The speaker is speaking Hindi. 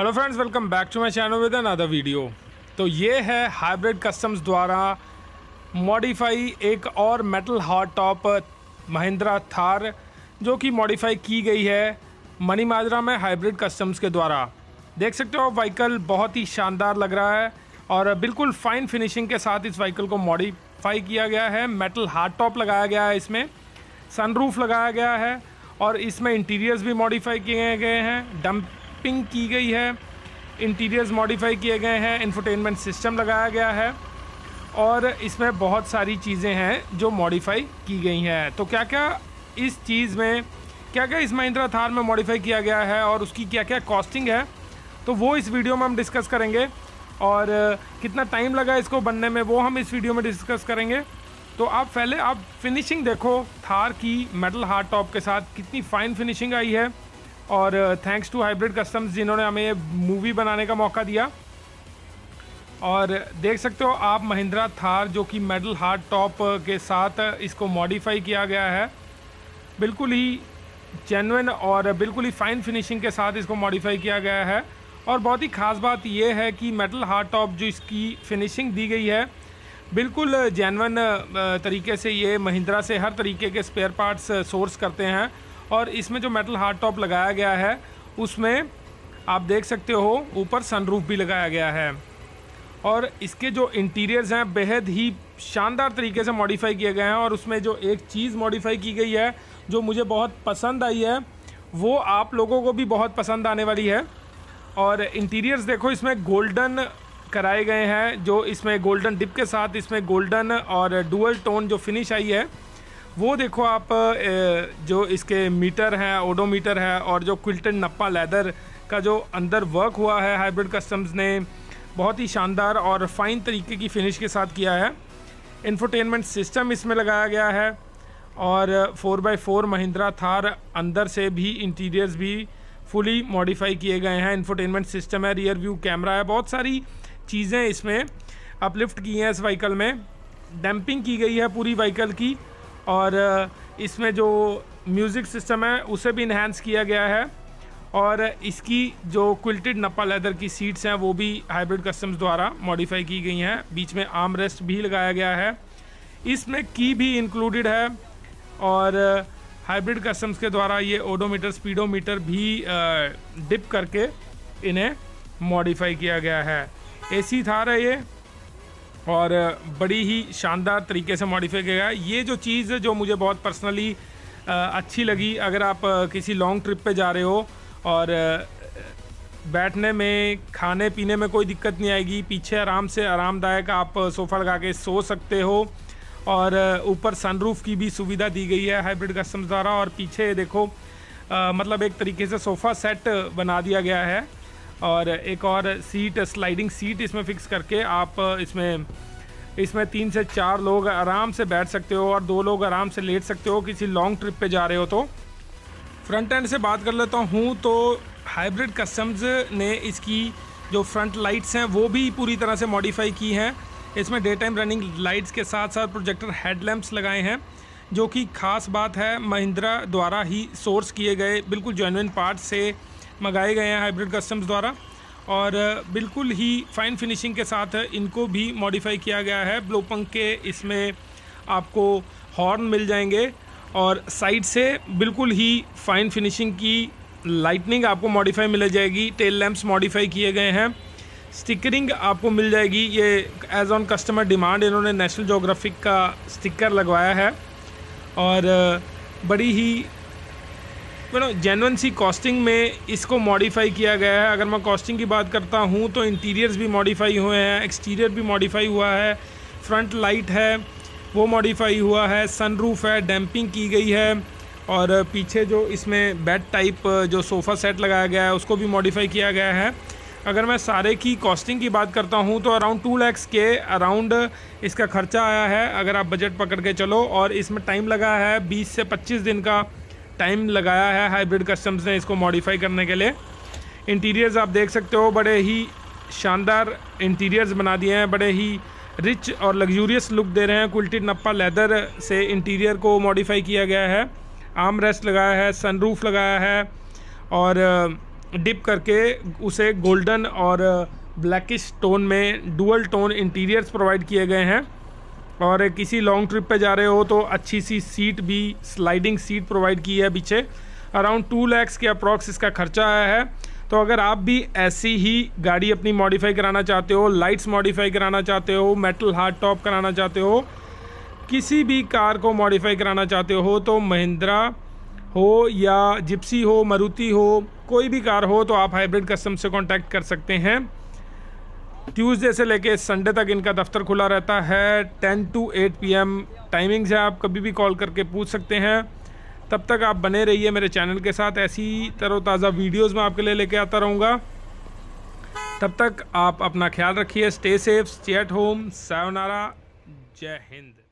Hello friends, welcome back to my channel with another video. तो ये है हाइब्रिड कस्टम्स द्वारा मॉडिफाई एक और metal hard top Mahindra Thar, जो कि मॉडिफाई की गई है मनी माजरा में हाइब्रिड कस्टम्स के द्वारा। देख सकते हो व्हीकल बहुत ही शानदार लग रहा है और बिल्कुल फाइन फिनिशिंग के साथ इस व्हीकल को मॉडिफाई किया गया है। मेटल हार्ड टॉप लगाया गया है, इसमें सनरूफ लगाया गया है और इसमें इंटीरियर्स भी मॉडिफाई किए गए हैं, डंपिंग की गई है, इंटीरियर्स मॉडिफाई किए गए हैं, इंफोटेनमेंट सिस्टम लगाया गया है और इसमें बहुत सारी चीज़ें हैं जो मॉडिफाई की गई हैं। तो क्या क्या इस चीज़ में क्या इस महिंद्रा थार में मॉडिफाई किया गया है और उसकी क्या क्या कॉस्टिंग है, तो वो इस वीडियो में हम डिस्कस करेंगे। और कितना टाइम लगा इसको बनने में वो हम इस वीडियो में डिस्कस करेंगे। तो आप फिनिशिंग देखो थार की मेटल हार्ड टॉप के साथ कितनी फाइन फिनिशिंग आई है। और थैंक्स टू हाइब्रिड कस्टम्स जिन्होंने हमें ये मूवी बनाने का मौका दिया। और देख सकते हो आप महिंद्रा थार जो कि मेटल हार्ड टॉप के साथ इसको मॉडिफाई किया गया है, बिल्कुल ही जेन्युइन और बिल्कुल ही फाइन फिनिशिंग के साथ इसको मॉडिफाई किया गया है। और बहुत ही ख़ास बात यह है कि मेटल हार्ड टॉप जो इसकी फिनिशिंग दी गई है बिल्कुल जेन्युइन तरीके से ये महिंद्रा से हर तरीके के स्पेयर पार्ट्स सोर्स करते हैं। और इसमें जो मेटल हार्ड टॉप लगाया गया है उसमें आप देख सकते हो ऊपर सनरूफ भी लगाया गया है और इसके जो इंटीरियर्स हैं बेहद ही शानदार तरीके से मॉडिफाई किए गए हैं। और उसमें जो एक चीज़ मॉडिफाई की गई है जो मुझे बहुत पसंद आई है वो आप लोगों को भी बहुत पसंद आने वाली है। और इंटीरियर्स देखो इसमें गोल्डन कराए गए हैं, जो इसमें गोल्डन डिप के साथ इसमें गोल्डन और डुअल टोन जो फिनिश आई है वो देखो आप। जो इसके मीटर हैं ओडोमीटर है और जो क्विल्टेड नप्पा लेदर का जो अंदर वर्क हुआ है हाइब्रिड कस्टम्स ने बहुत ही शानदार और फाइन तरीके की फिनिश के साथ किया है। इंफोटेनमेंट सिस्टम इसमें लगाया गया है और 4x4 महिंद्रा थार अंदर से भी इंटीरियर्स भी फुली मॉडिफाई किए गए हैं। इंफोटेनमेंट सिस्टम है, रियर व्यू कैमरा है, बहुत सारी चीज़ें इसमें अपलिफ्ट की हैं। इस व्हीकल में डैम्पिंग की गई है पूरी व्हीकल की और इसमें जो म्यूज़िक सिस्टम है उसे भी इन्हांस किया गया है। और इसकी जो क्विल्टेड नप्पा लेदर की सीट्स हैं वो भी हाइब्रिड कस्टम्स द्वारा मॉडिफाई की गई हैं। बीच में आर्म रेस्ट भी लगाया गया है, इसमें की भी इंक्लूडेड है। और हाइब्रिड कस्टम्स के द्वारा ये ओडोमीटर स्पीडोमीटर भी डिप करके इन्हें मॉडिफाई किया गया है। एसी थार है ये और बड़ी ही शानदार तरीके से मॉडिफाई किया गया है। ये जो चीज़ जो मुझे बहुत पर्सनली अच्छी लगी, अगर आप किसी लॉन्ग ट्रिप पे जा रहे हो और बैठने में खाने पीने में कोई दिक्कत नहीं आएगी, पीछे आराम से आरामदायक आप सोफ़ा लगा के सो सकते हो और ऊपर सनरूफ की भी सुविधा दी गई है हाइब्रिड कस्टम्स द्वारा। और पीछे देखो मतलब एक तरीके से सोफ़ा सेट बना दिया गया है और एक और सीट स्लाइडिंग सीट इसमें फ़िक्स करके आप इसमें 3 से 4 लोग आराम से बैठ सकते हो और 2 लोग आराम से लेट सकते हो किसी लॉन्ग ट्रिप पे जा रहे हो। तो फ्रंट एंड से बात कर लेता हूँ तो हाइब्रिड कस्टम्स ने इसकी जो फ्रंट लाइट्स हैं वो भी पूरी तरह से मॉडिफाई की हैं। इसमें डे टाइम रनिंग लाइट्स के साथ साथ प्रोजेक्टर हेडलैम्प्स लगाए हैं, जो कि ख़ास बात है महिंद्रा द्वारा ही सोर्स किए गए बिल्कुल जेन्युइन पार्ट से मंगाए गए हैं हाइब्रिड कस्टम्स द्वारा। और बिल्कुल ही फाइन फिनिशिंग के साथ इनको भी मॉडिफाई किया गया है। ब्लो पंख के इसमें आपको हॉर्न मिल जाएंगे और साइड से बिल्कुल ही फाइन फिनिशिंग की लाइटनिंग आपको मॉडिफाई मिल जाएगी। टेल लैंप्स मॉडिफाई किए गए हैं, स्टिकरिंग आपको मिल जाएगी। ये एज ऑन कस्टमर डिमांड इन्होंने नेशनल ज्योग्राफिक का स्टिकर लगवाया है और बड़ी ही जेन्युइन सी कॉस्टिंग में इसको मॉडिफाई किया गया है। अगर मैं कॉस्टिंग की बात करता हूँ तो इंटीरियर्स भी मॉडिफाई हुए हैं, एक्सटीरियर भी मॉडिफाई हुआ है, फ्रंट लाइट है वो मॉडिफाई हुआ है, सनरूफ है, डैम्पिंग की गई है और पीछे जो इसमें बेड टाइप जो सोफ़ा सेट लगाया गया है उसको भी मॉडिफाई किया गया है। अगर मैं सारे की कॉस्टिंग की बात करता हूँ तो अराउंड 2 लाख के अराउंड इसका खर्चा आया है अगर आप बजट पकड़ के चलो। और इसमें टाइम लगा है 20 से 25 दिन का टाइम लगाया है हाइब्रिड कस्टम्स ने इसको मॉडिफाई करने के लिए। इंटीरियर्स आप देख सकते हो बड़े ही शानदार इंटीरियर्स बना दिए हैं, बड़े ही रिच और लग्जूरियस लुक दे रहे हैं। क्विल्टेड नप्पा लेदर से इंटीरियर को मॉडिफाई किया गया है, आर्म रेस्ट लगाया है, सनरूफ लगाया है और डिप करके उसे गोल्डन और ब्लैकिश टोन में डुअल टोन इंटीरियर्स प्रोवाइड किए गए हैं। और किसी लॉन्ग ट्रिप पे जा रहे हो तो अच्छी सी सीट भी, स्लाइडिंग सीट प्रोवाइड की है पीछे। अराउंड 2 लाख के अप्रॉक्स इसका खर्चा आया है। तो अगर आप भी ऐसी ही गाड़ी अपनी मॉडिफाई कराना चाहते हो, लाइट्स मॉडिफाई कराना चाहते हो, मेटल हार्ड टॉप कराना चाहते हो, किसी भी कार को मॉडिफाई कराना चाहते हो, तो महिंद्रा हो या जिप्सी हो, मारुति हो, कोई भी कार हो, तो आप हाइब्रिड कस्टम से कांटेक्ट कर सकते हैं। ट्यूसडे से लेके संडे तक इनका दफ्तर खुला रहता है। 10 to 8 PM टाइमिंग्स है। आप कभी भी कॉल करके पूछ सकते हैं। तब तक आप बने रहिए मेरे चैनल के साथ, ऐसी तरोताज़ा वीडियोस मैं आपके लिए लेके आता रहूँगा। तब तक आप अपना ख्याल रखिए। Stay safe, stay at home. Sayonara. जय हिंद।